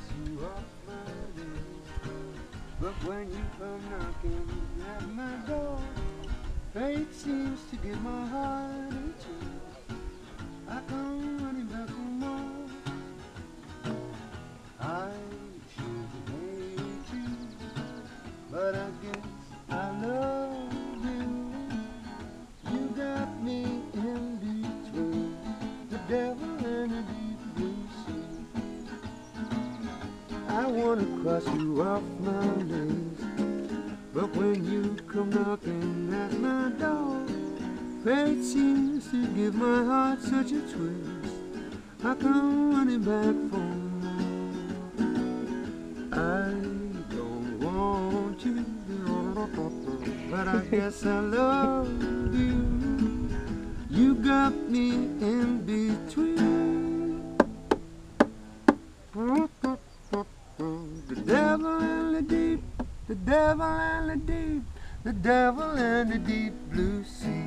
you off my list. But when you come knocking at my door, fate seems to give my heart a twist. I come running back for more. I should hate you, but I guess I love you. You got me in between the devil and the deep blue sea. I wanna cross you off my list, but when you come knocking at my door, fate seems to give my heart such a twist. I come running back for more. I don't want you, but I guess I love you. You got me in between the devil and the deep, the devil and the deep, the devil and the deep blue sea.